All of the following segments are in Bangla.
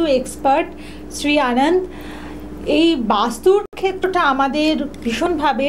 এক্সপার্ট শ্রী আনন্দ। এই বাস্তুর ক্ষেত্রটা আমাদের ভীষণভাবে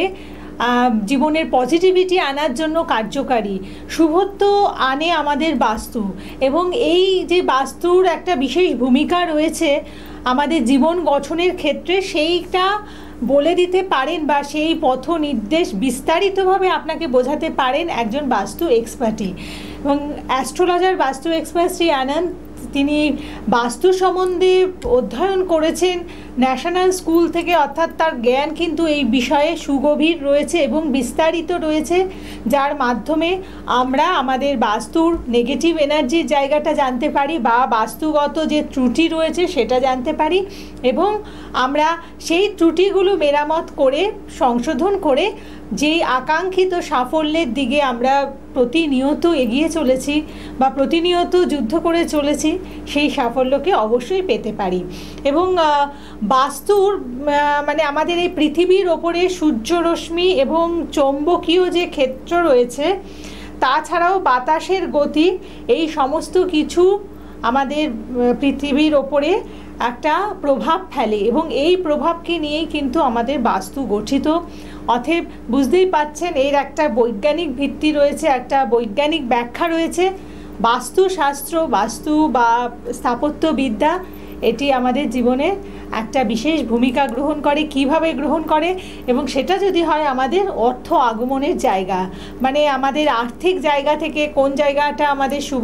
জীবনের পজিটিভিটি আনার জন্য কার্যকারী। শুভত্ব আনে আমাদের বাস্তু, এবং এই যে বাস্তুর একটা বিশেষ ভূমিকা রয়েছে আমাদের জীবন গঠনের ক্ষেত্রে, সেইটা বলে দিতে পারেন বা সেই পথ নির্দেশ বিস্তারিতভাবে আপনাকে বোঝাতে পারেন একজন বাস্তু এক্সপার্টই। এবং অ্যাস্ট্রোলজার বাস্তু এক্সপার্ট শ্রী আনন্দ, তিনি বাস্তু সম্বন্ধে অধ্যয়ন করেছেন ন্যাশনাল স্কুল থেকে, অর্থাৎ তার জ্ঞান কিন্তু এই বিষয়ে সুগভীর রয়েছে এবং বিস্তারিত রয়েছে, যার মাধ্যমে আমরা আমাদের বাস্তুর নেগেটিভ এনার্জির জায়গাটা জানতে পারি বা বাস্তুগত যে ত্রুটি রয়েছে সেটা জানতে পারি, এবং আমরা সেই ত্রুটিগুলো মেরামত করে সংশোধন করে যেই আকাঙ্ক্ষিত সাফল্যের দিকে আমরা প্রতিনিয়ত এগিয়ে চলেছি বা প্রতিনিয়ত যুদ্ধ করে চলেছি, সেই সাফল্যকে অবশ্যই পেতে পারি। এবং বাস্তুর মানে আমাদের এই পৃথিবীর ওপরে সূর্যরশ্মি এবং চৌম্বকীয় যে ক্ষেত্র রয়েছে, তাছাড়াও বাতাসের গতি, এই সমস্ত কিছু আমাদের পৃথিবীর ওপরে একটা প্রভাব ফেলে, এবং এই প্রভাবকে নিয়েই কিন্তু আমাদের বাস্তু গঠিত। অতএব বুঝতেই পাচ্ছেন এর একটা বৈজ্ঞানিক ভিত্তি রয়েছে, একটা বৈজ্ঞানিক ব্যাখ্যা রয়েছে। বাস্তুশাস্ত্র, বাস্তু বা স্থাপত্যবিদ্যা, এটি আমাদের জীবনে একটা বিশেষ ভূমিকা গ্রহণ করে। কিভাবে গ্রহণ করে? এবং সেটা যদি হয় আমাদের অর্থ আগমনের জায়গা, মানে আমাদের আর্থিক জায়গা থেকে কোন জায়গাটা আমাদের শুভ,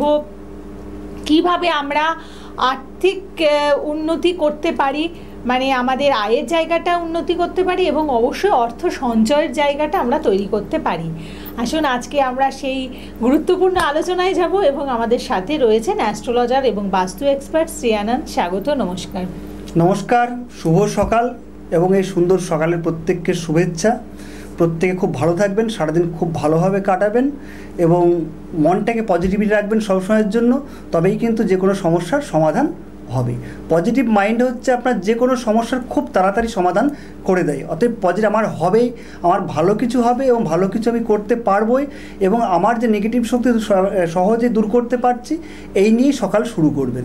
কিভাবে আমরা আর্থিক উন্নতি করতে পারি, মানে আমাদের আয়ের জায়গাটা উন্নতি করতে পারি, এবং অবশ্যই অর্থ সঞ্চয়ের জায়গাটা আমরা তৈরি করতে পারি। আসুন আজকে আমরা সেই গুরুত্বপূর্ণ আলোচনায় যাব, এবং আমাদের সাথে রয়েছেন অ্যাস্ট্রোলজার এবং বাস্তু এক্সপার্ট শ্রী আনন্দ। স্বাগত, নমস্কার। নমস্কার, শুভ সকাল, এবং এই সুন্দর সকালের প্রত্যেককে শুভেচ্ছা। প্রত্যেকে খুব ভালো থাকবেন, সারাদিন খুব ভালোভাবে কাটাবেন এবং মনটাকে পজিটিভিটি রাখবেন সবসময়ের জন্য, তবেই কিন্তু যে কোনো সমস্যার সমাধান হবে। পজিটিভ মাইন্ড হচ্ছে আপনার যে কোনো সমস্যার খুব তাড়াতাড়ি সমাধান করে দেয়। অতএব পজিটিভ আমার হবেই, আমার ভালো কিছু হবে এবং ভালো কিছু আমি করতে পারবই, এবং আমার যে নেগেটিভ শক্তি সহজে দূর করতে পারছি, এই নিয়েই সকাল শুরু করবেন।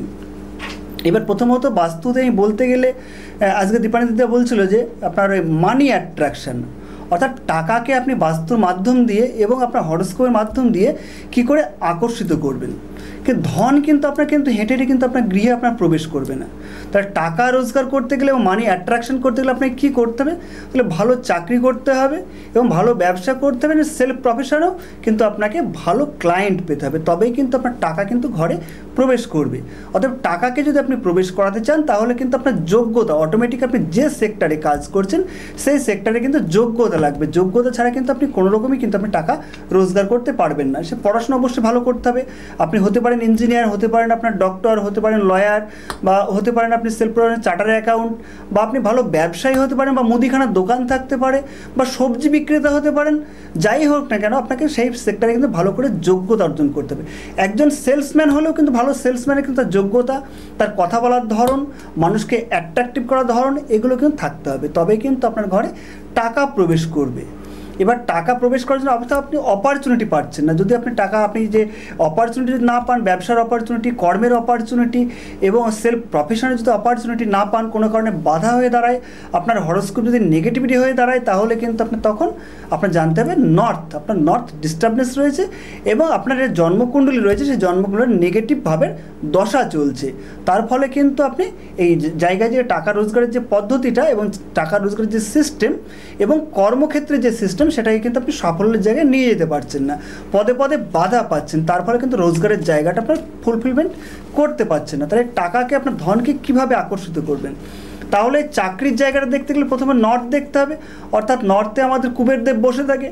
এবার প্রথমত বাস্তুতে আমি বলতে গেলে, আজকে দীপানিদিদা বলছিল যে আপনার ওই মানি অ্যাট্রাকশন, অর্থাৎ টাকাকে আপনি বাস্তুর মাধ্যম দিয়ে এবং আপনার হরোস্কোপের মাধ্যম দিয়ে কি করে আকর্ষিত করবেন। কিন্তু ধন কিন্তু আপনার কিন্তু হেঁটে হেঁটে কিন্তু আপনার গৃহে আপনার প্রবেশ করবে না। তাহলে টাকা রোজগার করতে গেলে এবং মানি অ্যাট্রাকশন করতে গেলে আপনাকে কী করতে হবে? তাহলে ভালো চাকরি করতে হবে এবং ভালো ব্যবসা করতে হবে, সেলফ প্রফেশনেও কিন্তু আপনাকে ভালো ক্লায়েন্ট পেতে হবে, তবেই কিন্তু আপনার টাকা কিন্তু ঘরে প্রবেশ করবে। অতএব টাকাকে যদি আপনি প্রবেশ করাতে চান, তাহলে কিন্তু আপনার যোগ্যতা, অটোমেটিক আপনি যে সেক্টরে কাজ করছেন সেই সেক্টরে কিন্তু যোগ্যতা লাগবে। যোগ্যতা ছাড়া কিন্তু আপনি কোনো রকমই কিন্তু আপনি টাকা রোজগার করতে পারবেন না। সে পড়াশোনা অবশ্যই ভালো করতে হবে। আপনি হতে পারেন ইঞ্জিনিয়ার, হতে পারেন আপনার ডক্টর, হতে পারেন লয়ার, বা হতে পারেন আপনি সেলফ চার্টার অ্যাকাউন্ট, বা আপনি ভালো ব্যবসায়ী হতে পারেন, বা মুদিখানার দোকান থাকতে পারে, বা সবজি বিক্রেতা হতে পারেন। যাই হোক না কেন, আপনাকে সেই সেক্টরে কিন্তু ভালো করে যোগ্যতা অর্জন করতে হবে। একজন সেলসম্যান হলেও কিন্তু ভালো সেলসম্যানের কিন্তু তার যোগ্যতা, তার কথা বলার ধরন, মানুষকে অ্যাট্রাকটিভ করার ধরন, এগুলো কিন্তু থাকতে হবে, তবেই কিন্তু আপনার ঘরে টাকা প্রবেশ করবে। এবার টাকা প্রবেশ করার জন্য আপনি অপরচুনিটি পাচ্ছেন না। যদি আপনি টাকা, আপনি যে অপরচুনিটি না পান, ব্যবসার অপরচুনিটি, কর্মের অপরচুনিটি এবং সেলফ প্রফেশনের যদি অপরচুনিটি না পান, কোনো কারণে বাধা হয়ে দাঁড়ায়, আপনার হরোস্কোপ যদি নেগেটিভিটি হয়ে দাঁড়ায়, তাহলে কিন্তু আপনি তখন আপনার জানতে হবে আপনার নর্থ ডিস্টার্বনেস রয়েছে, এবং আপনার যে জন্মকুণ্ডলী রয়েছে সেই জন্মকুণ্ডলীর নেগেটিভভাবে দশা চলছে। তার ফলে কিন্তু আপনি এই জায়গায় যে টাকা রোজগারের যে পদ্ধতিটা এবং টাকা রোজগারের যে সিস্টেম এবং কর্মক্ষেত্রে যে সিস্টেম, সেটাকে কিন্তু আপনি সাফল্যের জায়গায় নিয়ে যেতে পারছেন না, পদে পদে বাধা পাচ্ছেন, তার ফলে কিন্তু রোজগারের জায়গাটা আপনার ফুলফিলমেন্ট করতে পারছেন না। তাহলে টাকাকে, আপনার ধনকে কীভাবে আকর্ষিত করবেন? তাহলে চাকরির জায়গাটা দেখতে গেলে প্রথমে নর্থ দেখতে হবে, অর্থাৎ নর্থে আমাদের কুবের দেব বসে থাকে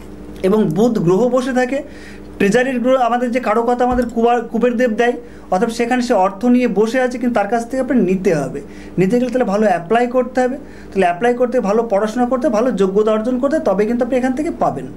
এবং বুধ গ্রহ বসে থাকে। ট্রেজারির গ্রহ আমাদের যে কারো কথা আমাদের কুবের দেব দেয়, অর্থাৎ সেখানে সে অর্থ নিয়ে বসে আছে, কিন্তু তার কাছ থেকে আপনার নিতে হবে। নিতে গেলে তাহলে ভালো অ্যাপ্লাই করতে হবে, তাহলে অ্যাপ্লাই করতে, ভালো পড়াশোনা করতে, ভালো যোগ্যতা অর্জন করতে, তবে কিন্তু আপনি এখান থেকে পাবেন।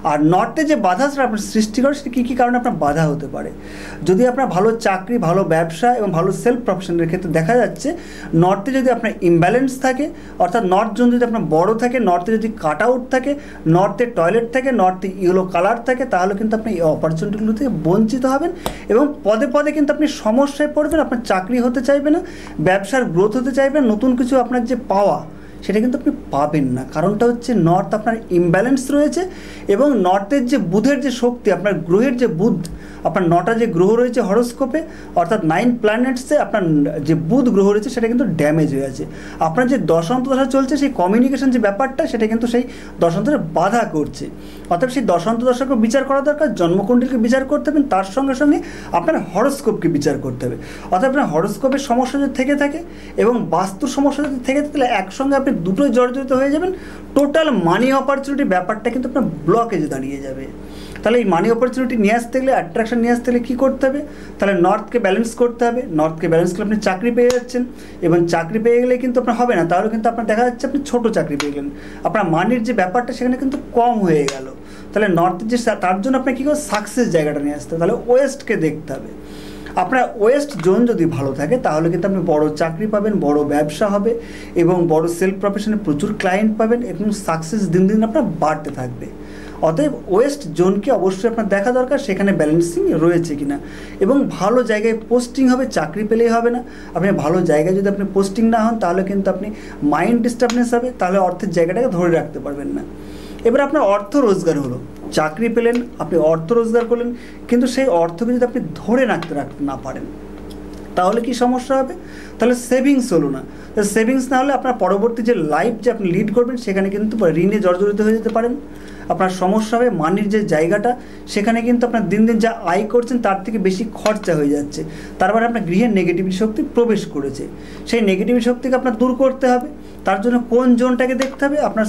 আর নর্থে যে বাধা সেটা আপনার সৃষ্টি করে, সেটা কী কী কারণে আপনার বাধা হতে পারে। যদি আপনার ভালো চাকরি, ভালো ব্যবসা এবং ভালো সেলফ প্রফেশনের ক্ষেত্রে দেখা যাচ্ছে নর্থে যদি আপনার ইমব্যালেন্স থাকে, অর্থাৎ নর্থ জোন যদি আপনার বড় থাকে, নর্থে যদি কাট আউট থাকে, নর্থে টয়লেট থাকে, নর্থে ইয়েলো কালার থাকে, তাহলে কিন্তু আপনি এই অপরচুনিটিগুলো থেকে বঞ্চিত হবেন এবং পদে পদে কিন্তু আপনি সমস্যায় পড়বেন। আপনার চাকরি হতে চাইবে না, ব্যবসার গ্রোথ হতে চাইবে না, নতুন কিছু আপনার যে পাওয়া সেটা কিন্তু আপনি পাবেন না। কারণটা হচ্ছে নর্থ আপনার ইমব্যালেন্স রয়েছে এবং নর্থের যে বুধের যে শক্তি, আপনার গ্রহের যে বুধ, আপনার 9টা যে গ্রহ রয়েছে হরোস্কোপে, অর্থাৎ 9 প্ল্যানেটসে আপনার যে বুধ গ্রহ রয়েছে সেটা কিন্তু ড্যামেজ হয়ে আছে। আপনার যে দশান্তদশা চলছে সেই কমিউনিকেশন যে ব্যাপারটা সেটা কিন্তু সেই দশান্তরে বাধা করছে। অর্থাৎ সেই দশান্তদশাকে বিচার করা দরকার, জন্মকুণ্ডলীকে বিচার করতে হবে, তার সঙ্গে সঙ্গে আপনার হরোস্কোপকে বিচার করতে হবে। অর্থাৎ আপনার হরোস্কোপের সমস্যা যদি থেকে থাকে এবং বাস্তুর সমস্যা যদি থেকে থাকে, তাহলে একসঙ্গে আপনি দুটোই জর্জরিত হয়ে যাবেন। টোটাল মানি অপরচুনিটি ব্যাপারটা কিন্তু আপনার ব্লকেজে দাঁড়িয়ে যাবে। তাহলে এই মানি অপরচুনিটি নিয়ে আসতে গেলে, অ্যাট্রাকশন নিয়ে আসতে গেলে কী করতে হবে? তাহলে নর্থকে ব্যালেন্স করতে হবে। নর্থকে ব্যালেন্স করলে আপনি চাকরি পেয়ে যাচ্ছেন এবং চাকরি পেয়ে গেলে কিন্তু আপনার হবে না, তাহলে কিন্তু আপনার দেখা যাচ্ছে আপনি ছোটো চাকরি পেয়ে গেলেন, আপনার মানির যে ব্যাপারটা সেখানে কিন্তু কম হয়ে গেল। তাহলে নর্থের যে, তার জন্য আপনার কী করে সাকসেস জায়গাটা নিয়ে আসতে হবে, তাহলে ওয়েস্টকে দেখতে হবে। আপনার ওয়েস্ট জোন যদি ভালো থাকে তাহলে কিন্তু আপনি বড় চাকরি পাবেন, বড় ব্যবসা হবে এবং বড় সেলফ প্রফেশনে প্রচুর ক্লায়েন্ট পাবেন এবং সাকসেস দিন দিন আপনার বাড়তে থাকবে। অতএব ওয়েস্ট জোনকে অবশ্যই আপনার দেখা দরকার সেখানে ব্যালেন্সিং রয়েছে কিনা, এবং ভালো জায়গায় পোস্টিং হবে, চাকরি পেলেই হবে না। আপনি ভালো জায়গায় যদি আপনি পোস্টিং না হন তাহলে কিন্তু আপনি মাইন্ড ডিস্টার্বনেস হবে, তাহলে অর্থের জায়গাটাকে ধরে রাখতে পারবেন না। এবার আপনার অর্থ রোজগার হলো, চাকরি পেলেন, আপনি অর্থ রোজগার করলেন, কিন্তু সেই অর্থকে যদি আপনি ধরে রাখতে না পারেন তাহলে কি সমস্যা হবে? তাহলে সেভিংস হলো না। সেভিংস না হলে আপনার পরবর্তী যে লাইফ যে আপনি লিড করবেন সেখানে কিন্তু ঋণে জর্জরিত হয়ে যেতে পারেন। আপনার সমস্যা হবে মানির যে জায়গাটা সেখানে কিন্তু আপনার দিন দিন যা আয় করছেন তার থেকে বেশি খরচা হয়ে যাচ্ছে, তারপরে আপনার গৃহের নেগেটিভিটি শক্তি প্রবেশ করেছে। সেই নেগেটিভিটি শক্তিকে আপনার দূর করতে হবে। তার জন্য কোন জোনটাকে দেখতে হবে? আপনার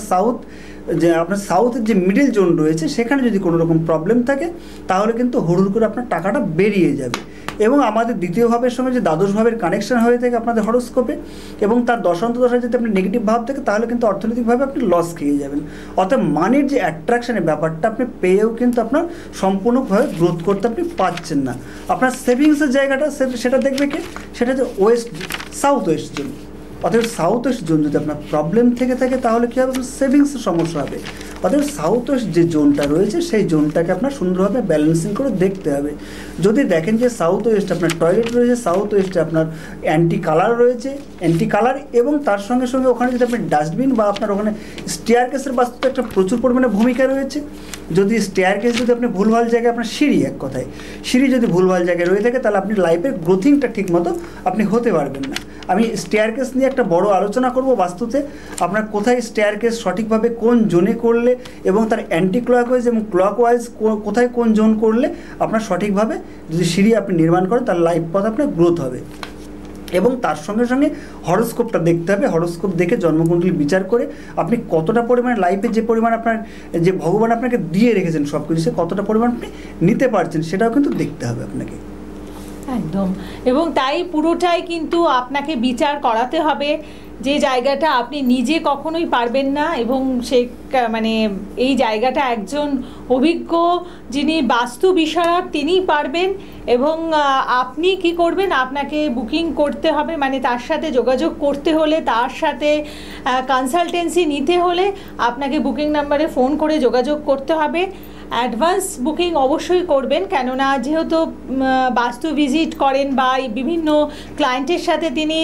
সাউথের যে মিডল জোন রয়েছে সেখানে যদি কোনো রকম প্রবলেম থাকে তাহলে কিন্তু হুড় করে আপনার টাকাটা বেরিয়ে যাবে। এবং আমাদের দ্বিতীয় ভাবের সঙ্গে যে দ্বাদশ ভাবের কানেকশন হয়ে থাকে আপনাদের হরোস্কোপে এবং তার দশায় যদি আপনার নেগেটিভ ভাব থাকে তাহলে কিন্তু অর্থনৈতিকভাবে আপনি লস খেয়ে যাবেন। অর্থাৎ মানির যে অ্যাট্রাকশনের ব্যাপারটা আপনি পেয়েও কিন্তু আপনার সম্পূর্ণভাবে গ্রোথ করতে আপনি পাচ্ছেন না। আপনার সেভিংসের জায়গাটা সেটা দেখবে কি, সেটা যে সাউথ ওয়েস্ট জোন। অর্থাৎ সাউথ ওয়েস্ট জোন যদি আপনার প্রবলেম থেকে থাকে তাহলে কী হবে? আপনার সেভিংসের সমস্যা হবে। অর্থাৎ সাউথ ওয়েস্ট যে জোনটা রয়েছে সেই জোনটাকে আপনার সুন্দরভাবে ব্যালেন্সিং করে দেখতে হবে। যদি দেখেন যে সাউথ ওয়েস্ট আপনার টয়লেট রয়েছে, সাউথ ওয়েস্টে আপনার অ্যান্টি কালার রয়েছে, অ্যান্টি কালার এবং তার সঙ্গে সঙ্গে ওখানে যদি আপনি ডাস্টবিন বা আপনার ওখানে স্টেয়ারকেসের বাস্তুতে একটা প্রচুর পরিমাণে ভূমিকা রয়েছে। যদি স্টেয়ারকেস যদি আপনি ভুলভাল জায়গায়, আপনার সিঁড়ি এক কথায় সিঁড়ি যদি ভুলভাল জায়গায় রয়ে থাকে তাহলে আপনি লাইফের গ্রোথিংটা ঠিক মতো আপনি হতে পারবেন না। আমি স্টেয়ারকেস নিয়ে একটা বড় আলোচনা করব বাস্তুতে, আপনার কোথায় স্টেয়ারকেস সঠিকভাবে কোন জোনে করলে এবং তার অ্যান্টি ক্লকওয়াইজ এবং ক্লকওয়াইজ কোথায় কোন জোন করলে আপনার সঠিকভাবে যদি সিঁড়ি আপনি নির্মাণ করেন তার লাইফ পথ আপনার গ্রোথ হবে। এবং তার সঙ্গে সঙ্গে হরোস্কোপটা দেখতে হবে। হরোস্কোপ দেখে জন্মকুণ্ডলী বিচার করে আপনি কতটা পরিমাণ লাইফে যে পরিমাণ আপনার যে ভগবান আপনাকে দিয়ে রেখেছেন সব কিছু, সে কতটা পরিমাণ আপনি নিতে পারছেন সেটাও কিন্তু দেখতে হবে আপনাকে। একদম, এবং তাই পুরোটাই কিন্তু আপনাকে বিচার করাতে হবে যে জায়গাটা আপনি নিজে কখনোই পারবেন না, এবং সে মানে এই জায়গাটা একজন অভিজ্ঞ যিনি বাস্তু বিষয়ক তিনিই পারবেন। এবং আপনি কি করবেন, আপনাকে বুকিং করতে হবে, মানে তার সাথে যোগাযোগ করতে হলে, তার সাথে কনসালটেন্সি নিতে হলে আপনাকে বুকিং নাম্বারে ফোন করে যোগাযোগ করতে হবে। অ্যাডভান্স বুকিং অবশ্যই করবেন, কেননা যেহেতু বাস্তু ভিজিট করেন বা বিভিন্ন ক্লায়েন্টের সাথে তিনি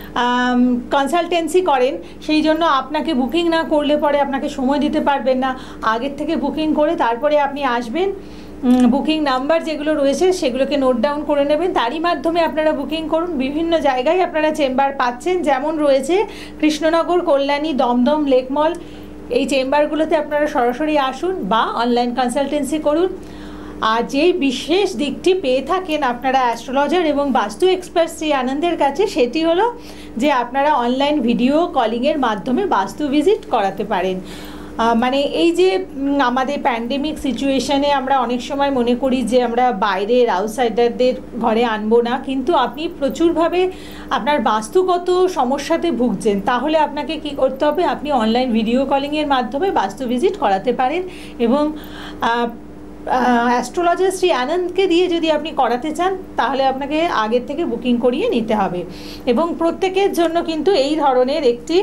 কনসালটেন্সি করেন, সেই জন্য আপনাকে বুকিং না করলে পরে আপনাকে সময় দিতে পারবেন না। আগের থেকে বুকিং করে তারপরে আপনি আসবেন। বুকিং নাম্বার যেগুলো রয়েছে সেগুলোকে নোট ডাউন করে নেবেন, তারই মাধ্যমে আপনারা বুকিং করুন। বিভিন্ন জায়গায় আপনারা চেম্বার পাচ্ছেন, যেমন রয়েছে কৃষ্ণনগর, কল্যাণী, দমদম, লেকমল, এই চেম্বারগুলোতে আপনারা সরাসরি আসুন বা অনলাইন কনসালটেন্সি করুন। আর যেই বিশেষ দিকটি পেয়ে থাকেন আপনারা অ্যাস্ট্রোলজার এবং বাস্তু এক্সপার্ট শ্রী আনন্দের কাছে, সেটি হলো যে আপনারা অনলাইন ভিডিও কলিংয়ের মাধ্যমে বাস্তু ভিজিট করাতে পারেন। মানে এই যে আমাদের প্যান্ডেমিক সিচুয়েশনে আমরা অনেক সময় মনে করি যে আমরা বাইরের আউটসাইডারদের ঘরে আনবো না, কিন্তু আপনি প্রচুরভাবে আপনার বাস্তুগত সমস্যাতে ভুগছেন, তাহলে আপনাকে কি করতে হবে, আপনি অনলাইন ভিডিও কলিংয়ের মাধ্যমে বাস্তু ভিজিট করাতে পারেন। এবং অ্যাস্ট্রোলজার শ্রী আনন্দকে দিয়ে যদি আপনি করাতে চান তাহলে আপনাকে আগের থেকে বুকিং করিয়ে নিতে হবে। এবং প্রত্যেকের জন্য কিন্তু এই ধরনের একটি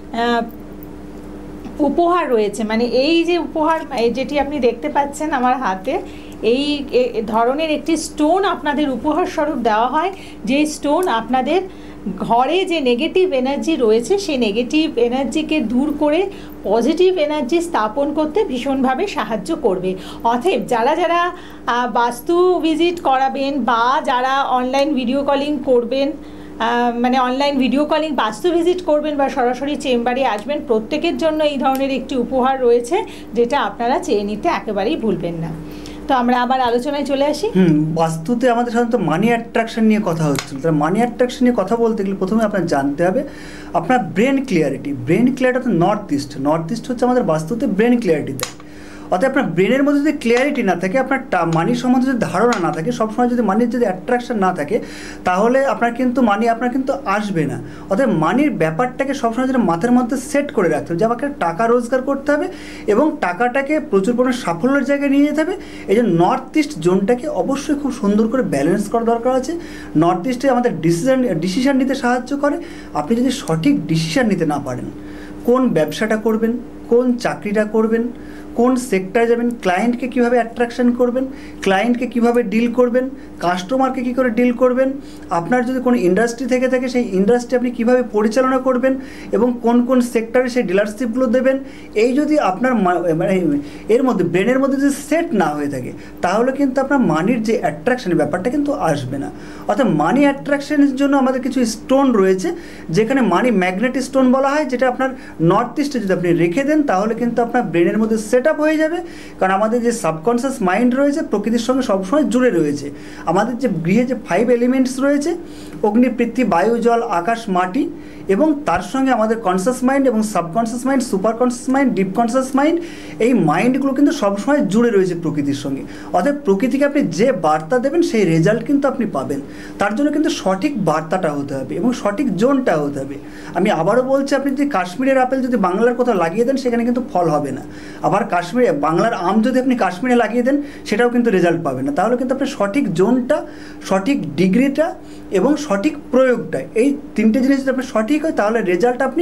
উপহার রয়েছে, মানে এই যে উপহার যেটি আপনি দেখতে পাচ্ছেন আমার হাতে, এই ধরনের একটি স্টোন আপনাদের উপহার স্বরূপ দেওয়া হয়, যে স্টোন আপনাদের ঘরে যে নেগেটিভ এনার্জি রয়েছে সেই নেগেটিভ এনার্জিকে দূর করে পজিটিভ এনার্জি স্থাপন করতে ভীষণভাবে সাহায্য করবে। অতএব যারা যারা বাস্তু ভিজিট করাবেন বা যারা অনলাইন ভিডিও কলিং করবেন, মানে online video calling Vastu visit করবেন বা সরাসরি চেম্বারে আসবেন, প্রত্যেকের জন্য এই ধরনের একটি উপহার রয়েছে যেটা আপনারা চেয়ে নিতে একেবারেই ভুলবেন না। তো আমরা আবার আলোচনায় চলে আসি। বাস্তুতে আমাদের সাধারণত মানি অ্যাট্রাকশন নিয়ে কথা হচ্ছিল। তাহলে মানি অ্যাট্রাকশন নিয়ে কথা বলতে গেলে প্রথমে আপনার জানতে হবে আপনার ব্রেন ক্লিয়ারিটি। ব্রেন ক্লিয়ারিটি হচ্ছে নর্থ ইস্ট হচ্ছে আমাদের বাস্তুতে ব্রেন ক্লিয়ারিটি দেয়। অর্থাৎ আপনার ব্রেনের মধ্যে যদি ক্লিয়ারিটি না থাকে, আপনার মানির সম্বন্ধে যদি ধারণা না থাকে, সবসময় যদি মানির যদি অ্যাট্রাকশন না থাকে, তাহলে আপনার কিন্তু মানি আপনার কিন্তু আসবে না। অর্থাৎ মানির ব্যাপারটাকে সবসময় যদি মাথার মধ্যে সেট করে রাখতে হবে যে আমাকে টাকা রোজগার করতে হবে এবং টাকাটাকে প্রচুর পরিমাণে সাফল্যের জায়গায় নিয়ে যেতে হবে। এই যে নর্থ ইস্ট জোনটাকে অবশ্যই খুব সুন্দর করে ব্যালেন্স করা দরকার আছে। নর্থ ইস্টে আমাদের ডিসিশান নিতে সাহায্য করে। আপনি যদি সঠিক ডিসিশান নিতে না পারেন, কোন ব্যবসাটা করবেন, কোন চাকরিটা করবেন, কোন সেক্টরে যাবেন, ক্লায়েন্টকে কীভাবে অ্যাট্রাকশন করবেন, ক্লায়েন্টকে কীভাবে ডিল করবেন, কাস্টমারকে কী করে ডিল করবেন, আপনার যদি কোনো ইন্ডাস্ট্রি থেকে থাকে সেই ইন্ডাস্ট্রি আপনি কীভাবে পরিচালনা করবেন এবং কোন কোন সেক্টরে সেই ডিলারশিপগুলো দেবেন, এই যদি আপনার মানে এর মধ্যে ব্রেনের মধ্যে যদি সেট না হয়ে থাকে তাহলে কিন্তু আপনার মানির যে অ্যাট্রাকশনের ব্যাপারটা কিন্তু আসবে না। অর্থাৎ মানি অ্যাট্রাকশনের জন্য আমাদের কিছু স্টোন রয়েছে যেখানে মানি ম্যাগনেটিক স্টোন বলা হয়, যেটা আপনার নর্থ ইস্টে যদি আপনি রেখে দেন তাহলে কিন্তু আপনার ব্রেনের মধ্যে সেট আপ হয়ে যাবে। কারণ আমাদের যে সাবকনসিয়াস মাইন্ড রয়েছে প্রকৃতির সঙ্গে সবসময় জুড়ে রয়েছে। আমাদের যে গৃহে যে 5 এলিমেন্টস রয়েছে, অগ্নি, পৃথিবী, বায়ু, জল, আকাশ, মাটি, এবং তার সঙ্গে আমাদের কনসিয়াস মাইন্ড এবং subconscious mind, super conscious mind, deep conscious mind, এই মাইন্ডগুলো কিন্তু সবসময় জুড়ে রয়েছে প্রকৃতির সঙ্গে। অর্থাৎ প্রকৃতিকে আপনি যে বার্তা দেবেন সেই রেজাল্ট কিন্তু আপনি পাবেন। তার জন্য কিন্তু সঠিক বার্তাটা হতে হবে এবং সঠিক জোনটা হতে হবে। আমি আবারও বলছি, আপনি যদি কাশ্মীরের আপেল যদি বাংলার কোথাও লাগিয়ে দেন সেখানে কিন্তু ফল হবে না। আবার কাশ্মীরে বাংলার আম যদি আপনি কাশ্মীরে লাগিয়ে দেন সেটাও কিন্তু রেজাল্ট পাবেন না। তাহলে কিন্তু আপনি সঠিক জোনটা, সঠিক ডিগ্রিটা এবং সঠিক প্রয়োগটা, এই তিনটে জিনিস যদি আপনি সঠিক হয় তাহলে রেজাল্ট আপনি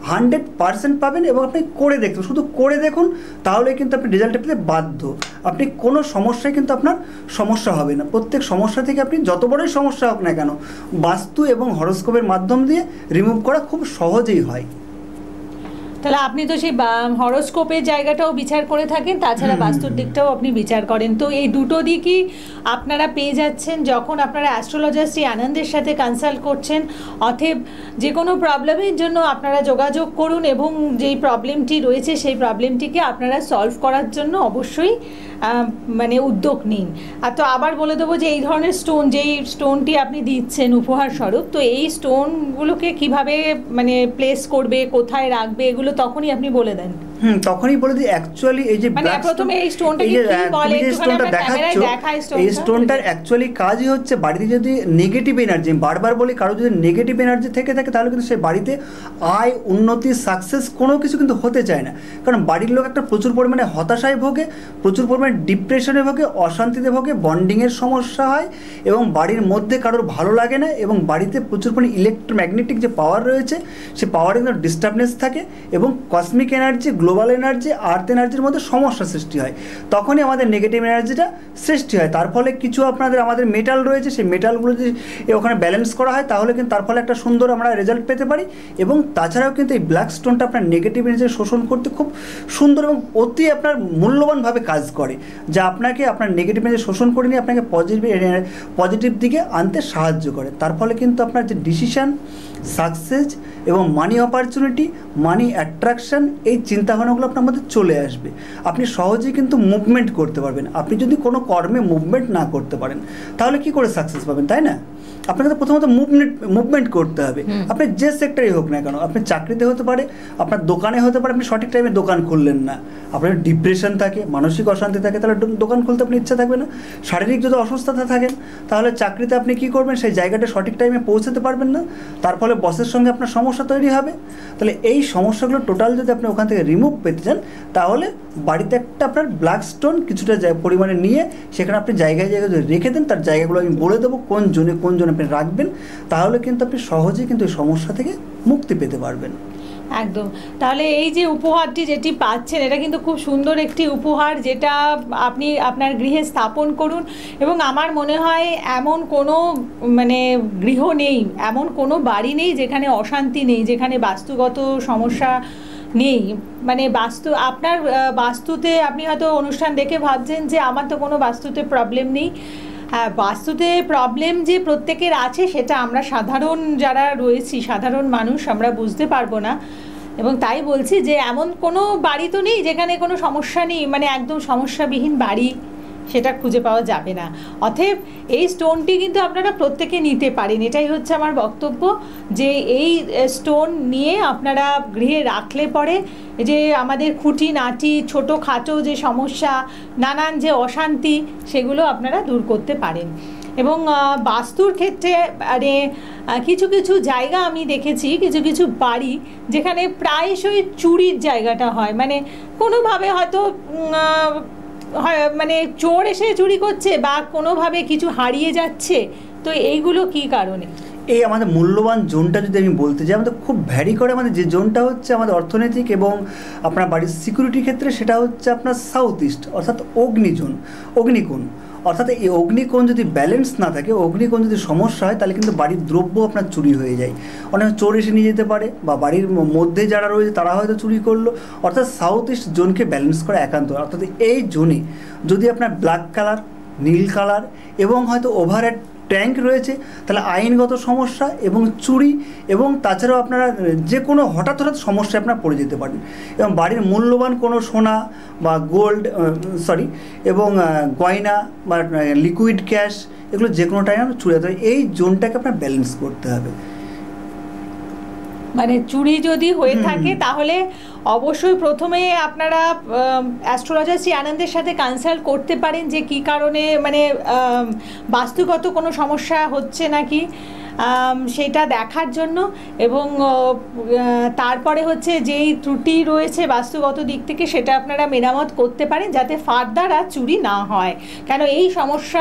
100% পাবেন। এবং আপনি করে দেখুন, শুধু করে দেখুন, তাহলে কিন্তু আপনি রেজাল্টটা পেতে বাধ্য। আপনি কোনো সমস্যায় কিন্তু আপনার সমস্যা হবে না। প্রত্যেক সমস্যা থেকে আপনি যত বড়ই সমস্যা হোক না কেন, বাস্তু এবং হরোস্কোপের মাধ্যম দিয়ে রিমুভ করা খুব সহজেই হয়। তাহলে আপনি তো সেই হরোস্কোপের জায়গাটাও বিচার করে থাকেন, তাছাড়া বাস্তুর দিকটাও আপনি বিচার করেন। তো এই দুটো দিকই আপনারা পেয়ে যাচ্ছেন যখন আপনারা অ্যাস্ট্রোলজার শ্রী আনন্দের সাথে কনসাল্ট করছেন। অতএব যে কোনো প্রবলেমের জন্য আপনারা যোগাযোগ করুন এবং যেই প্রবলেমটি রয়েছে সেই প্রবলেমটিকে আপনারা সলভ করার জন্য অবশ্যই মানে উদ্যোগ নিন। আর তো আবার বলে দেবো যে এই ধরনের স্টোন, যেই স্টোনটি আপনি দিচ্ছেন উপহার স্বরূপ, তো এই স্টোনগুলোকে কিভাবে মানে প্লেস করবে, কোথায় রাখবে, এগুলো তখনই আপনি বলে দেন। তখনই বলে দিই অ্যাকচুয়ালি এই যে প্রথমে এই স্টোনটাকে কি বলে, স্টোনটা দেখাচ্ছ, এই স্টোনটার অ্যাকচুয়ালি কাজই হচ্ছে বাড়িতে যদি নেগেটিভ এনার্জি, বারবার বলি, কারো যদি নেগেটিভ এনার্জি থেকে থাকে তাহলে কিন্তু সেই বাড়িতে আয়, উন্নতি, সাকসেস কোনো কিছু কিন্তু হতে চায় না। কারণ বাড়ির লোক একটা প্রচুর পরিমাণে হতাশায় ভোগে, প্রচুর পরিমাণে ডিপ্রেশনে ভোগে, অশান্তিতে ভোগে, বন্ডিংয়ের সমস্যা হয় এবং বাড়ির মধ্যে কারোর ভালো লাগে না এবং বাড়িতে প্রচুর পরিমাণে ইলেকট্রোম্যাগনেটিক যে পাওয়ার রয়েছে সে পাওয়ারে কিন্তু ডিস্টার্বনেস থাকে এবং cosmic energy, global energy, earth এনার্জির মধ্যে সমস্যা সৃষ্টি হয়। তখনই আমাদের নেগেটিভ এনার্জিটা সৃষ্টি হয়। তার ফলে কিছু আমাদের মেটাল রয়েছে, সেই মেটালগুলো যদি ওখানে ব্যালেন্স করা হয় তাহলে কিন্তু তার ফলে একটা সুন্দর আমরা রেজাল্ট পেতে পারি। এবং তাছাড়াও কিন্তু এই ব্ল্যাক স্টোনটা আপনার নেগেটিভ এনার্জি শোষণ করতে খুব সুন্দর এবং অতি আপনার মূল্যবানভাবে কাজ করে, যা আপনাকে আপনার নেগেটিভ এনার্জি শোষণ করে নিয়ে আপনাকে পজিটিভ দিকে আনতে সাহায্য করে। তার ফলে কিন্তু আপনার যে ডিসিশান, সাকসেস এবং মানি অপরচুনিটি, মানি অ্যাট্রাকশন, এই চিন্তাভাবনাগুলো আপনার মধ্যে চলে আসবে। আপনি সহজেই কিন্তু মুভমেন্ট করতে পারবেন। আপনি যদি কোনো কর্মে মুভমেন্ট না করতে পারেন তাহলে কি করে সাকসেস পাবেন, তাই না? আপনাকে তো প্রথমত মুভমেন্ট করতে হবে। আপনি যে সেক্টরে হোক না কেন, আপনি চাকরিতে হতে পারে, আপনার দোকানে হতে পারে, আপনি সঠিক টাইমে দোকান খুললেন না, আপনার ডিপ্রেশন থাকে, মানসিক অশান্তি থাকে, তাহলে দোকান খুলতে আপনার ইচ্ছা থাকবে না। শারীরিক যদি অসুস্থতা থাকেন তাহলে চাকরিতে আপনি কী করবেন, সেই জায়গাটা সঠিক টাইমে পৌঁছাতে পারবেন না, তার ফলে বসের সঙ্গে আপনার সমস্যা তৈরি হবে। তাহলে এই সমস্যাগুলো টোটাল যদি আপনি ওখান থেকে রিমুভ পেতে চান, তাহলে বাড়িতে একটা আপনার ব্ল্যাক স্টোন কিছুটা পরিমাণে নিয়ে সেখানে আপনি জায়গায় জায়গায় যদি রেখে দেন, তার জায়গাগুলো আমি বলে দেবো কোন জোনে আপনি রাখবেন, তাহলে কিন্তু আপনি সহজেই কিন্তু এই সমস্যা থেকে মুক্তি পেতে পারবেন। একদম। তাহলে এই যে উপহারটি যেটি পাচ্ছেন, এটা কিন্তু খুব সুন্দর একটি উপহার, যেটা আপনি আপনার গৃহে স্থাপন করুন। এবং আমার মনে হয় এমন কোনো মানে গৃহ নেই, এমন কোনো বাড়ি নেই যেখানে অশান্তি নেই, যেখানে বাস্তুগত সমস্যা নেই। মানে আপনার বাস্তুতে আপনি হয়তো অনুষ্ঠান দেখে ভাবছেন যে আমার তো কোনো বাস্তুতে প্রবলেম নেই। হ্যাঁ, বাস্তুতে প্রবলেম যে প্রত্যেকের আছে সেটা আমরা সাধারণ যারা রয়েছি, সাধারণ মানুষ, আমরা বুঝতে পারবো না। এবং তাই বলছি যে এমন কোনো বাড়ি তো নেই যেখানে কোনো সমস্যা নেই, মানে একদম সমস্যাবিহীন বাড়ি সেটা খুঁজে পাওয়া যাবে না। অতএব এই স্টোনটি কিন্তু আপনারা প্রত্যেকে নিতে পারেন। এটাই হচ্ছে আমার বক্তব্য, যে এই স্টোন নিয়ে আপনারা গৃহে রাখলে পরে যে আমাদের খুঁটিনাটি ছোটোখাটো যে সমস্যা, নানান যে অশান্তি, সেগুলো আপনারা দূর করতে পারেন। এবং বাস্তুর ক্ষেত্রে মানে কিছু কিছু জায়গা আমি দেখেছি, কিছু কিছু বাড়ি যেখানে প্রায়শই চুরির জায়গাটা হয়, মানে কোনোভাবে হয়তো মানে চোর এসে চুরি করছে বা কোনোভাবে কিছু হারিয়ে যাচ্ছে। তো এইগুলো কি কারণে? এই আমাদের মূল্যবান জোনটা যদি আমি বলতে যাই, আমাদের খুব ভ্যারি করে। আমাদের যে জোনটা হচ্ছে আমাদের অর্থনৈতিক এবং আপনার বাড়ির সিকিউরিটি ক্ষেত্রে, সেটা হচ্ছে আপনার সাউথ ইস্ট, অর্থাৎ অগ্নিকোণ। অর্থাৎ এই অগ্নিকোণ যদি ব্যালেন্স না থাকে, অগ্নিকোণ যদি সমস্যা হয়, তাহলে কিন্তু বাড়ির দ্রব্য আপনার চুরি হয়ে যায়। অনেক চোর এসে নিয়ে যেতে পারে, বা বাড়ির মধ্যে যারা রয়েছে তারা হয়তো চুরি করলো। অর্থাৎ সাউথ ইস্ট জোনকে ব্যালেন্স করা একান্ত। অর্থাৎ এই জোনে যদি আপনার ব্ল্যাক কালার, নীল কালার এবং হয়তো ওভারহেড ট্যাঙ্ক রয়েছে, তাহলে আইনগত সমস্যা এবং চুরি, এবং তাছাড়াও আপনারা যে কোনো হঠাৎ সমস্যায় আপনারা পড়ে যেতে পারেন। এবং বাড়ির মূল্যবান কোনো সোনা বা গোল্ড এবং গয়না বা লিকুইড ক্যাশ, এগুলো যে কোনো টাইমে চুরি হতে হবে। এই জোনটাকে আপনার ব্যালেন্স করতে হবে। মানে চুরি যদি হয়ে থাকে তাহলে অবশ্যই প্রথমে আপনারা অ্যাস্ট্রোলজার শ্রী আনন্দের সাথে কনসাল্ট করতে পারেন যে কী কারণে, মানে বাস্তুগত কোনো সমস্যা হচ্ছে নাকি সেটা দেখার জন্য। এবং তারপরে হচ্ছে যেই ত্রুটি রয়েছে বাস্তুগত দিক থেকে, সেটা আপনারা মেরামত করতে পারেন যাতে ফার্দার আর চুরি না হয়। কেন এই সমস্যা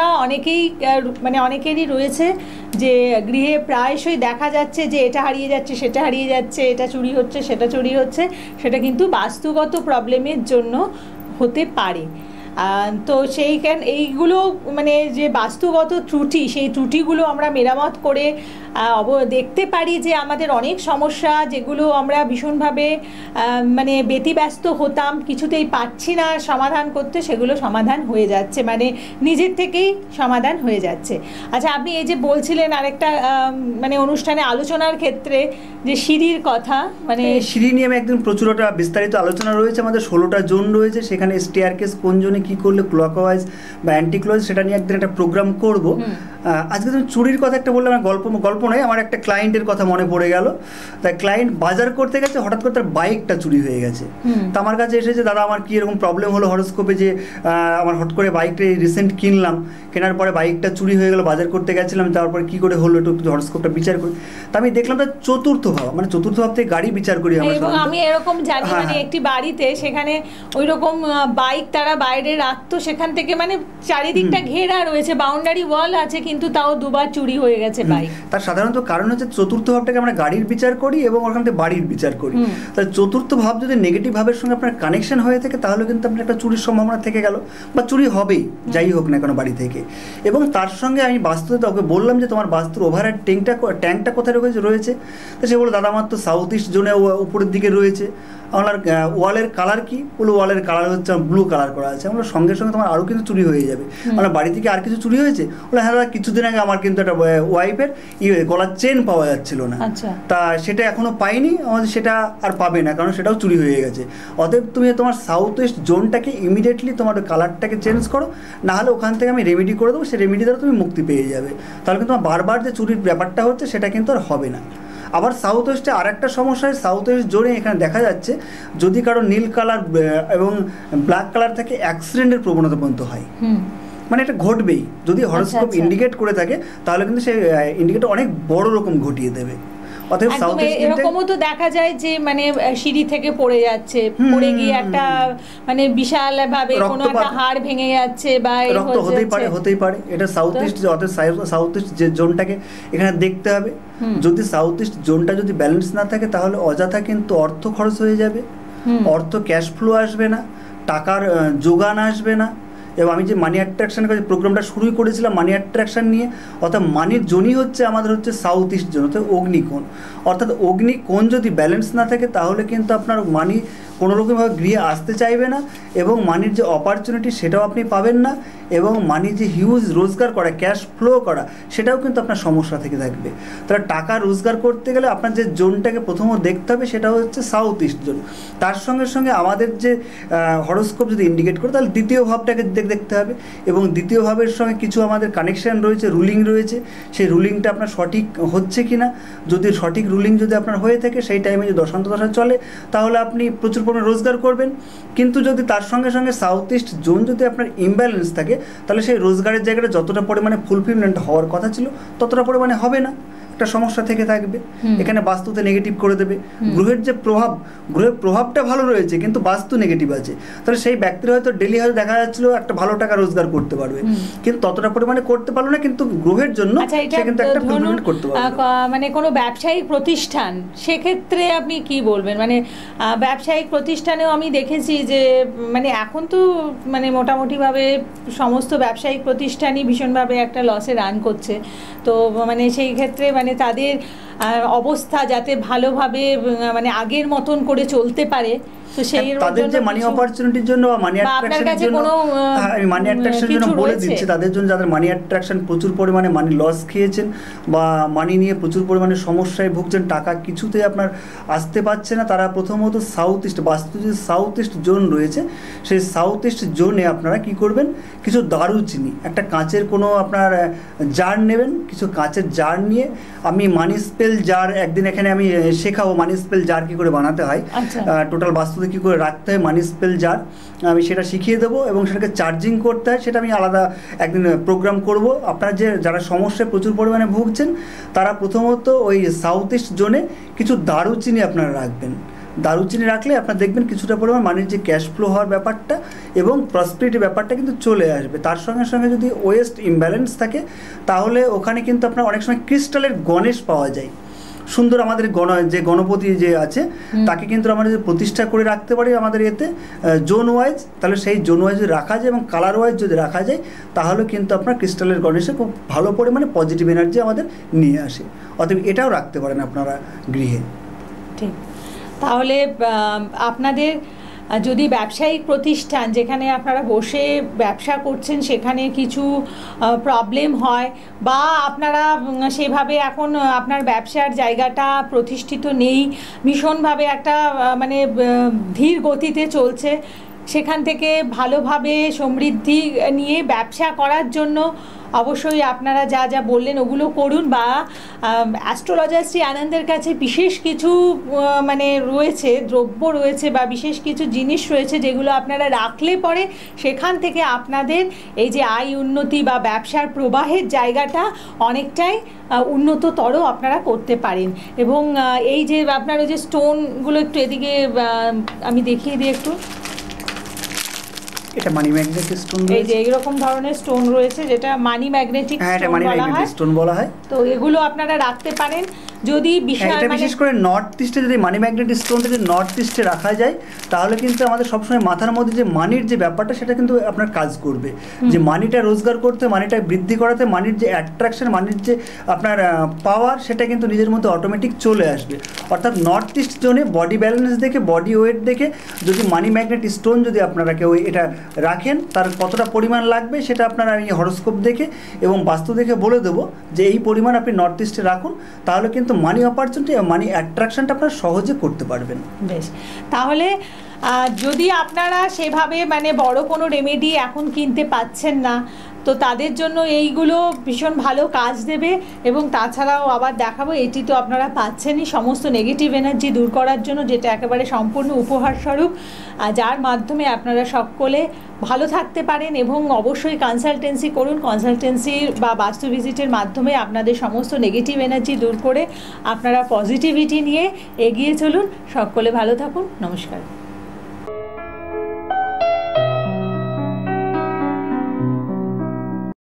অনেকেরই রয়েছে, যে গৃহে প্রায়শই দেখা যাচ্ছে যে এটা হারিয়ে যাচ্ছে, সেটা হারিয়ে যাচ্ছে, এটা চুরি হচ্ছে, সেটা চুরি হচ্ছে। সেটা কিন্তু বাস্তুগত প্রবলেমের জন্য হতে পারে। তো এইগুলো মানে যে বাস্তুগত ত্রুটি, সেই ত্রুটিগুলো আমরা মেরামত করে দেখতে পারি যে আমাদের অনেক সমস্যা যেগুলো আমরা ভীষণভাবে মানে ব্যতিব্যস্ত হতাম, কিছুতেই পাচ্ছি না সমাধান করতে, সেগুলো সমাধান হয়ে যাচ্ছে, মানে নিজের থেকেই সমাধান হয়ে যাচ্ছে। আচ্ছা, আপনি এই যে বলছিলেন আরেকটা মানে অনুষ্ঠানে আলোচনার ক্ষেত্রে যে সিঁড়ির কথা, মানে সিঁড়ি নিয়ে একদম প্রচুর একটা বিস্তারিত আলোচনা রয়েছে। আমাদের 16টা জোন রয়েছে, সেখানে স্টেয়ারকেস কোন জোনে কী করলে ক্লকওয়াইজ বা অ্যান্টি ক্লকওয়াইজ, সেটা নিয়ে একদিন একটা প্রোগ্রাম করব। আজকে তুমি চুরির কথা একটা বললে, আমার গল্প নয়, আমার একটা ক্লায়েন্টের কথা মনে পড়ে গেল। তাই ক্লায়েন্ট বাজার করতে গেছে, হঠাৎ করে তার বাইকটা চুরি হয়ে গেছে। তা আমার কাছে এসেছে, দাদা আমার কী এরকম প্রবলেম হলো হরোস্কোপে, যে আমার হট করে বাইকটা রিসেন্ট কিনলাম, কেনার পরে বাইকটা চুরি হয়ে গেল, বাজার করতে গেছিলাম, তারপরে কী করে হলো একটু হরোস্কোপটা বিচার করি। তা আমি দেখলাম তার চতুর্থ ভাব, মানে চতুর্থ ভাব থেকে গাড়ি বিচার করি আমরা। এবং আমি এরকম জানি, মানে একটি বাড়িতে সেখানে ওই রকম বাইক তারা বাইরে রাখতো, সেখান থেকে মানে চারিদিকটা ঘেরা রয়েছে, বাউন্ডারি ওয়াল আছে, কিন্তু তাও দুবার চুরি হয়ে গেছে বাইক। তার সাধারণত কারণ হচ্ছে চতুর্থ ভাবটাকে আমরা গাড়ির বিচার করি এবং ওখান থেকে বাড়ির বিচার করি। তাহলে চতুর্থ ভাব যদি নেগেটিভ ভাবের সঙ্গে আপনার কানেকশন হয়ে থাকে, তাহলে কিন্তু আপনার একটা চুরির সম্ভাবনা থেকে গেল, বা চুরি হবেই যাই হোক না কোনো বাড়ি থেকে। এবং তার সঙ্গে আমি বাস্তুতে ওকে বললাম যে তোমার বাস্তুর ওভারহেড ট্যাঙ্কটা কোথায় রয়েছে। তো সে বলল, দাদা আমার তো সাউথ ইস্ট জোনে উপরের দিকে রয়েছে। আমার ওয়ালের কালার কি? বলো ওয়ালের কালার হচ্ছে ব্লু কালার করা আছে। আমরা সঙ্গে সঙ্গে তোমার আরও কিন্তু চুরি হয়ে যাবে। আমরা বাড়ি থেকে আর কিছু চুরি হয়েছে? বলে হ্যাঁ দাদা, কিছুদিন আগে আমার কিন্তু একটা ওয়াইফের গলার চেন পাওয়া যাচ্ছিল না, তা সেটা এখনো পাইনি, আমাদের সেটা আর পাবে না, কারণ সেটাও চুরি হয়ে গেছে। অতএব তুমি তোমার সাউথ ওয়েস্ট জোনটাকে ইমিডিয়েটলি তোমার কালারটাকে চেঞ্জ করো, না হলে ওখান থেকে আমি রেমেডি করে দেবো, সেই রেমেডি দ্বারা তুমি মুক্তি পেয়ে যাবে। তাহলে কিন্তু তোমার বারবার যে চুরির ব্যাপারটা হচ্ছে সেটা কিন্তু আর হবে না। আবার সাউথ ওয়েস্টে আর একটা সমস্যা, সাউথ ওয়েস্ট জোনে এখানে দেখা যাচ্ছে যদি কারো নীল কালার এবং ব্ল্যাক কালার থেকে অ্যাক্সিডেন্টের প্রবণতা পর্যন্ত হয়, মানে এটা ঘটবেই। যদি হরোস্কোপ ইন্ডিকেট করে থাকে তাহলে কিন্তু সেই ইন্ডিকেটর অনেক বড় রকম ঘটিয়ে দেবে। অতএব সাউথ ওয়েস্ট এরকমও তো দেখা যায় যে মানে সিঁড়ি থেকে পড়ে যাচ্ছে, পড়ে গিয়ে একটা মানে বিশাল ভাবে কোনো একটা হাড় ভেঙে যাচ্ছে বা রক্ত হতেই পারে। এটা সাউথ ইস্ট, অতএব সাউথ ইস্ট যে জোনটাকে এখানে দেখতে হবে। যদি সাউথ ইস্ট জোনটা যদি ব্যালেন্স না থাকে তাহলে অযথা কিন্তু অর্থ খরচ হয়ে যাবে, অর্থ ক্যাশ ফ্লো আসবে না, টাকার যোগান আসবে না। এবং আমি যে মানি অ্যাট্রাকশন প্রোগ্রামটা শুরুই করেছিলাম মানি অ্যাট্রাকশন নিয়ে, অর্থাৎ মানির জোনই হচ্ছে আমাদের হচ্ছে সাউথ ইস্ট জোন, অর্থাৎ অগ্নিকোণ। অর্থাৎ অগ্নিকোণ যদি ব্যালেন্স না থাকে তাহলে কিন্তু আপনার মানি কোনোরকমভাবে গৃহে আসতে চাইবে না, এবং মানির যে অপরচুনিটি সেটাও আপনি পাবেন না, এবং মানি যে হিউজ রোজগার করা, ক্যাশ ফ্লো করা, সেটাও কিন্তু আপনার সমস্যা থেকে থাকবে। তাহলে টাকা রোজগার করতে গেলে আপনার যে জোনটাকে প্রথমত দেখতে হবে সেটা হচ্ছে সাউথ ইস্ট জোন। তার সঙ্গে সঙ্গে আমাদের যে হরোস্কোপ যদি ইন্ডিকেট করে তাহলে দ্বিতীয় ভাবটাকে দেখতে হবে, এবং দ্বিতীয় ভাবের সঙ্গে কিছু আমাদের কানেকশান রয়েছে, রুলিং রয়েছে, সেই রুলিংটা আপনার সঠিক হচ্ছে কি না। যদি সঠিক রুলিং যদি আপনার হয়ে থাকে সেই টাইমে যদি দশান্ত দশা চলে তাহলে আপনি প্রচুর পরিমাণে রোজগার করবেন। কিন্তু যদি তার সঙ্গে সঙ্গে সাউথ ইস্ট জোন যদি আপনার ইমব্যালেন্স থাকে তাহলে সেই রোজগারের জায়গাটা যতটা পরিমাণে ফুলফিলমেন্ট হওয়ার কথা ছিল ততটা পরিমাণে হবে না, একটা সমস্যা থেকে থাকবে। এখানে বাস্তুতে নেগেটিভ করে দেবে। গ্রহের যে প্রভাব, গ্রহের প্রভাবটা ভালো রয়েছে কিন্তু বাস্তু নেগেটিভ আছে, তাহলে সেই ব্যক্তির হয়তো ডেলি হয়তো দেখা যাচ্ছিল একটা ভালো টাকা রোজগার করতে পারবে, কিন্তু ততটা পরিমাণে করতে পারলো না, কিন্তু গ্রহের জন্য সে কিন্তু একটা ফুলফিলমেন্ট করতে পারবে। মানে কোনো ব্যবসায়িক প্রতিষ্ঠান, সেক্ষেত্রে আপনি কি বলবেন? মানে ব্যবসায়িক প্রতিষ্ঠানেও আমি দেখেছি যে মানে এখন তো মানে মোটামুটিভাবে সমস্ত ব্যবসায়িক প্রতিষ্ঠানই ভীষণভাবে একটা লসে রান করছে, তো মানে সেই ক্ষেত্রে মানে তাদের অবস্থা যাতে ভালোভাবে মানে আগের মতন করে চলতে পারে, তো সেই তাদের যে মানি অপরচুনিটির জন্য বা মানি অ্যাট্রাকশনের জন্য, আমি মানি অ্যাট্রাকশনের জন্য বলে দিচ্ছি, তাদের জন্য যাদের মানি অ্যাট্রাকশন প্রচুর পরিমাণে মানি লস খেয়েছেন বা মানি নিয়ে প্রচুর পরিমাণে সমস্যায় ভুগছেন, টাকা কিছুতেই আপনার আসতে পারছে না, তারা প্রথমত সাউথ ইস্ট, বাস্তু যে সাউথ ইস্ট জোন রয়েছে সেই সাউথ ইস্ট জোনে আপনারা কি করবেন, কিছু দারুচিনি, একটা কাঁচের কোনো আপনার জার নেবেন, কিছু কাঁচের জার নিয়ে, আমি মানি স্পেল জার একদিন এখানে আমি শেখাবো মানি স্পেল জার কী করে বানাতে হয়, টোটাল বাস্তু কী করে রাখতে হয় মানি স্পেল জার, আমি সেটা শিখিয়ে দেবো, এবং সেটাকে চার্জিং করতে হয় সেটা আমি আলাদা একদিন প্রোগ্রাম করব। আপনারা যে যারা সমস্যায় প্রচুর পরিমাণে ভুগছেন তারা প্রথমত ওই সাউথ ইস্ট জোনে কিছু দারুচিনি আপনারা রাখবেন। দারুচিনি রাখলে আপনারা দেখবেন কিছুটা পরিমাণ মানির যে ক্যাশ ফ্লো হওয়ার ব্যাপারটা এবং প্রসপারিটি ব্যাপারটা কিন্তু চলে আসবে। তার সঙ্গে সঙ্গে যদি ওয়েস্ট ইমব্যালেন্স থাকে তাহলে ওখানে কিন্তু আপনার অনেক সময় ক্রিস্টালের গণেশ পাওয়া যায় সুন্দর, আমাদের যে গণপতি যে আছে তাকে কিন্তু আমরা যদি প্রতিষ্ঠা করে রাখতে পারি আমাদের এতে জোন ওয়াইজ, তাহলে সেই জোন ওয়াইজ যদি রাখা যায় এবং কালার ওয়াইজ যদি রাখা যায় তাহলে কিন্তু আপনার ক্রিস্টালের গণেশে খুব ভালো পরিমাণে পজিটিভ এনার্জি আমাদের নিয়ে আসে। অতএব এটাও রাখতে পারেন আপনারা গৃহে। ঠিক, তাহলে আপনাদের যদি ব্যবসায়িক প্রতিষ্ঠান যেখানে আপনারা বসে ব্যবসা করছেন সেখানে কিছু প্রবলেম হয় বা আপনারা সেভাবে এখন আপনার ব্যবসার জায়গাটা প্রতিষ্ঠিত নেই, ভীষণভাবে একটা মানে ধীর গতিতে চলছে, সেখান থেকে ভালোভাবে সমৃদ্ধি নিয়ে ব্যবসা করার জন্য অবশ্যই আপনারা যা যা বললেন ওগুলো করুন, বা অ্যাস্ট্রোলজার শ্রী আনন্দের কাছে বিশেষ কিছু মানে রয়েছে, দ্রব্য রয়েছে বা বিশেষ কিছু জিনিস রয়েছে যেগুলো আপনারা রাখলে পরে সেখান থেকে আপনাদের এই যে আয় উন্নতি বা ব্যবসার প্রবাহের জায়গাটা অনেকটাই উন্নততর আপনারা করতে পারেন। এবং এই যে আপনার ওই যে স্টোনগুলো একটু এদিকে আমি দেখিয়ে দিই একটু, এটা মানি ম্যাগনেটিক স্টোন, এই যে এইরকম ধরনের স্টোন রয়েছে যেটা মানি ম্যাগনেটিক স্টোন বলা হয়, তো এগুলো আপনারা রাখতে পারেন। যদি বিশেষ করে নর্থ ইস্টে যদি মানি ম্যাগনেট স্টোনটা যদি নর্থ ইস্টে রাখা যায় তাহলে কিন্তু আমাদের সবসময় মাথার মধ্যে যে মানির যে ব্যাপারটা সেটা কিন্তু আপনার কাজ করবে, যে মানিটা রোজগার করতে, মানিটা বৃদ্ধি করাতে, মানির যে অ্যাট্রাকশন, মানির যে আপনার পাওয়ার সেটা কিন্তু নিজের মধ্যে অটোমেটিক চলে আসবে। অর্থাৎ নর্থ ইস্ট জোনে বডি ব্যালেন্স দেখে, বডি ওয়েট দেখে যদি মানি ম্যাগনেট স্টোন যদি আপনারা কেউ এটা রাখেন তার কতটা পরিমাণ লাগবে সেটা আপনারা আমি হরোস্কোপ দেখে এবং বাস্তু দেখে বলে দেবো যে এই পরিমাণ আপনি নর্থ ইস্টে রাখুন, তাহলে কিন্তু মানি অপরচুনিটি, মানি অ্যাট্রাকশনটা আপনারা সহজে করতে পারবেন। বেশ, তাহলে যদি আপনারা সেভাবে মানে বড় কোনো রেমেডি এখন কিনতে পাচ্ছেন না তো তাদের জন্য এইগুলো ভীষণ ভালো কাজ দেবে। এবং তাছাড়াও আবার দেখাবো, এটি তো আপনারা পাচ্ছেনই সমস্ত নেগেটিভ এনার্জি দূর করার জন্য, যেটা একেবারে সম্পূর্ণ উপহার স্বরূপ, যার মাধ্যমে আপনারা সকলে ভালো থাকতে পারেন। এবং অবশ্যই কনসালটেন্সি করুন, কনসালটেন্সি বা বাস্তু ভিজিটের মাধ্যমে আপনাদের সমস্ত নেগেটিভ এনার্জি দূর করে আপনারা পজিটিভিটি নিয়ে এগিয়ে চলুন। সকলে ভালো থাকুন, নমস্কার।